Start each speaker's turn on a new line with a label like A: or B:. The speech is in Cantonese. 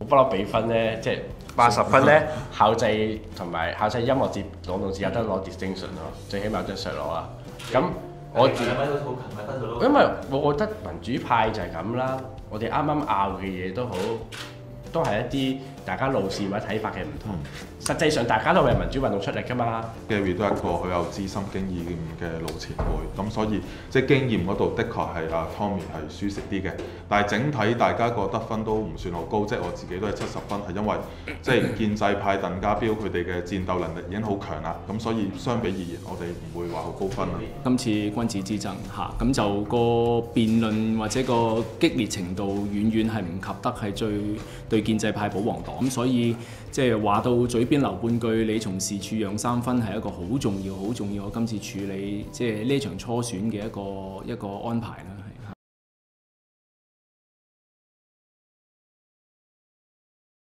A: 不嬲俾分咧，即係80分咧，校際同埋校際音樂節朗讀節有得攞 distinction 咯，最起碼有張相攞啊。咁我自因為我覺得民主派就係咁啦，我哋啱啱拗嘅嘢都好，都係一啲大家路線或者睇法嘅唔同。實際上大家都為民主運動出力㗎嘛。
B: Gary 都係一個好有資深經驗嘅老前輩，咁所以即係經驗嗰度的確係阿 Tommy 係舒適啲嘅，但係整體大家個得分都唔算好高，即係我自己都係70分，係因為即係建制派鄧家彪佢哋嘅戰鬥能力已經好強啦，咁所以相比而言，我哋唔會話好高分啦。
C: 今次君子之爭嚇，咁就個辯論或者個激烈程度遠遠係唔及得係最對建制派保皇黨，咁所以即係話到嘴邊留半句，你從事處讓3分係一個好重要、好重要。我今次處理即係呢場初選嘅一個安排啦。